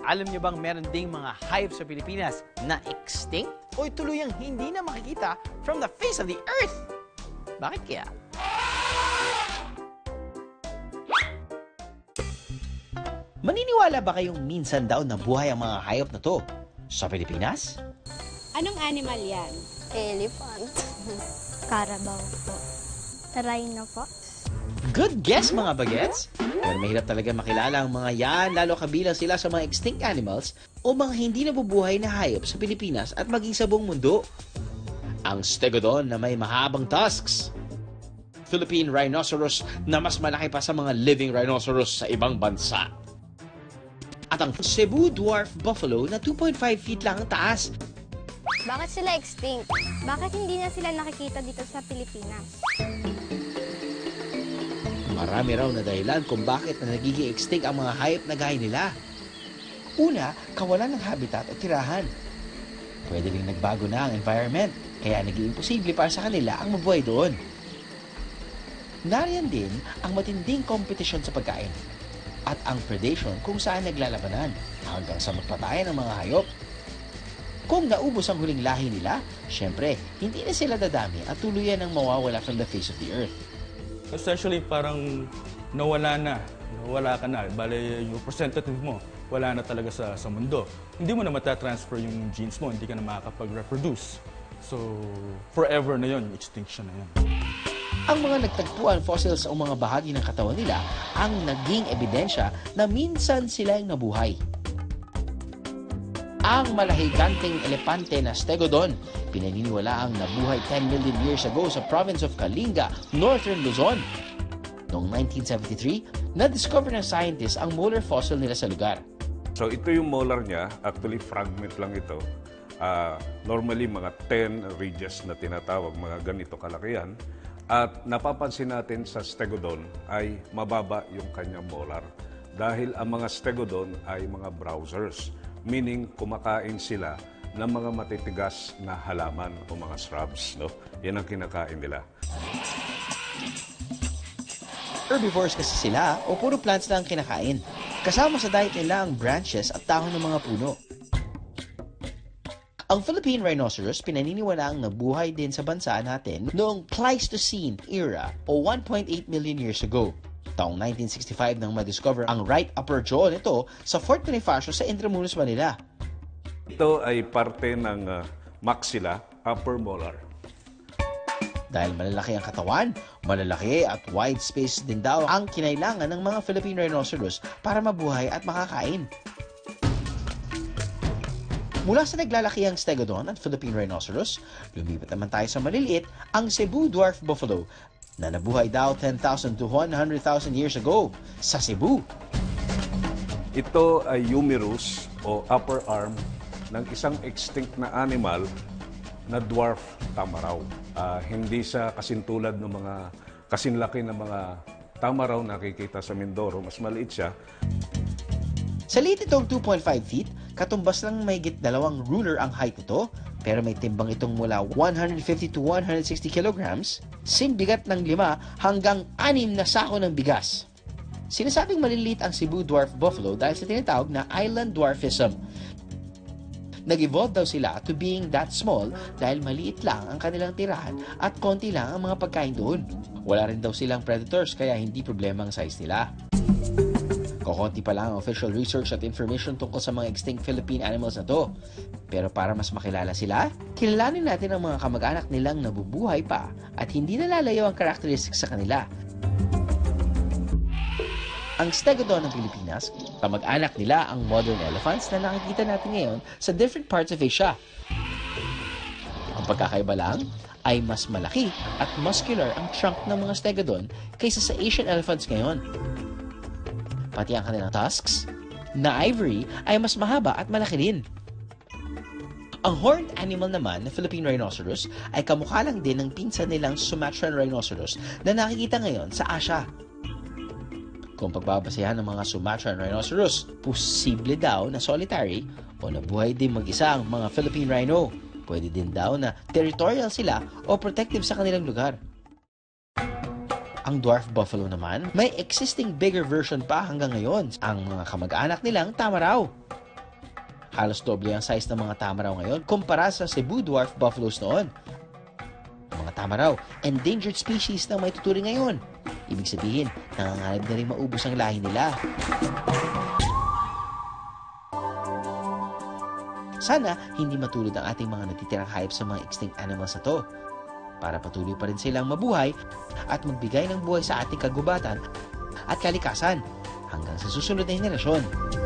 Alam niyo bang meron ding mga hayop sa Pilipinas na extinct o tuluyang hindi na makikita from the face of the earth? Bakit kaya? Maniniwala ba kayong minsan daw nabuhay ang mga hayop na to sa Pilipinas? Anong animal yan? Elephant. Carabao po. Rhino po. Good guess mga bagets! Pero mahirap talaga makilala ang mga yan, lalo kabilang sila sa mga extinct animals o mga hindi nabubuhay na hayop sa Pilipinas at maging sa buong mundo. Ang Stegodon na may mahabang tusks. Philippine Rhinoceros na mas malaki pa sa mga living rhinoceros sa ibang bansa. At ang Cebu Dwarf Buffalo na 2.5 feet lang ang taas. Bakit sila extinct? Bakit hindi na sila nakikita dito sa Pilipinas? Marami raw na dahilan kung bakit na nagiging extinct ang mga hayop na gaya nila. Una, kawalan ng habitat o tirahan. Pwede rin nagbago na ang environment, kaya naging imposible para sa kanila ang mabuhay doon. Nariyan din ang matinding kompetisyon sa pagkain at ang predation kung saan naglalabanan hanggang sa magpatayan ng mga hayop. Kung naubos ang huling lahi nila, syempre, hindi na sila dadami at tuluyan ang mawawala from the face of the earth. Essentially, parang nawala ka na. Bale, yung representative mo, wala na talaga sa mundo. Hindi mo na matatransfer yung genes mo, hindi ka na makakapag-reproduce. So, forever na yun, extinction na yun. Ang mga nagtagpuan fossils o mga bahagi ng katawan nila ang naging ebidensya na minsan sila yung nabuhay. Ang malahiganting elepante na Stegodon, pinaniniwala ang nabuhay 10 million years ago sa province of Kalinga, northern Luzon. Noong 1973, na-discover ng scientists ang molar fossil nila sa lugar. So ito yung molar niya, actually fragment lang ito. Normally mga 10 ridges na tinatawag, mga ganito kalakihan. At napapansin natin sa Stegodon ay mababa yung kanyang molar. Dahil ang mga Stegodon ay mga browsers, meaning kumakain sila ng mga matitigas na halaman o mga shrubs. No? Yan ang kinakain nila. Herbivores kasi sila o puro plants lang ang kinakain. Kasama sa diet nila ang branches at dahon ng mga puno. Ang Philippine Rhinoceros pinaniniwalaang nabuhay din sa bansa natin noong Pleistocene era o 1.8 million years ago. Taong 1965 nang ma-discover ang right upper jaw nito sa Fort Bonifacio sa Intramuros, Manila. Ito ay parte ng maxilla, upper molar. Dahil malalaki ang katawan, malalaki at wide space din daw ang kinailangan ng mga Philippine Rhinoceros para mabuhay at makakain. Mula sa naglalakihang Stegodon at Philippine Rhinoceros, lumipat naman tayo sa maliliit ang Cebu Dwarf Buffalo na nabuhay daw 10,000 to 100,000 years ago sa Cebu. Ito ay humerus o upper arm ng isang extinct na animal na dwarf tamaraw. Hindi siya kasintulad ng mga kasinlaki ng mga tamaraw na nakikita sa Mindoro. Mas maliit siya. Sa liit itong 2.5 feet, katumbas lang mahigit 2 ruler ang height nito, pero may timbang itong mula 150 to 160 kilograms, bigat ng 5 hanggang 6 na sako ng bigas. Sinasabing maliliit ang Cebu Dwarf Buffalo dahil sa tinatawag na island dwarfism. Nag-evolve daw sila to being that small dahil maliit lang ang kanilang tirahan at konti lang ang mga pagkain doon. Wala rin daw silang predators kaya hindi problema ang size nila. Kokonti pa lang ang official research at information tungkol sa mga extinct Philippine animals na to. Pero para mas makilala sila, kilalanin natin ang mga kamag-anak nilang nabubuhay pa at hindi nalalayo ang characteristics sa kanila. Ang Stegodon ng Pilipinas, kamag-anak nila ang modern elephants na nakikita natin ngayon sa different parts of Asia. Ang pagkakaiba lang ay mas malaki at muscular ang trunk ng mga Stegodon kaysa sa Asian elephants ngayon. Pati ang kanilang tusks na ivory ay mas mahaba at malaki din. Ang horned animal naman na Philippine Rhinoceros ay kamukha lang din ng pinsan nilang Sumatran Rhinoceros na nakikita ngayon sa Asia. Kung pagbabasehan ng mga Sumatran Rhinoceros, posible daw na solitary o nabuhay din mag-isa ang mga Philippine Rhino. Pwede din daw na territorial sila o protective sa kanilang lugar. Ang Dwarf Buffalo naman, may existing bigger version pa hanggang ngayon, ang mga kamag-anak nilang tamaraw. Halos doble ang size ng mga tama raw ngayon kumpara sa Cebu Dwarf Buffaloes noon. Ang mga tama raw, endangered species na may tuturing ngayon. Ibig sabihin, nanganganib na rin maubos ang lahi nila. Sana hindi matulad ang ating mga natitirang hayop sa mga extinct animals na to, para patuloy pa rin silang mabuhay at magbigay ng buhay sa ating kagubatan at kalikasan hanggang sa susunod na henerasyon.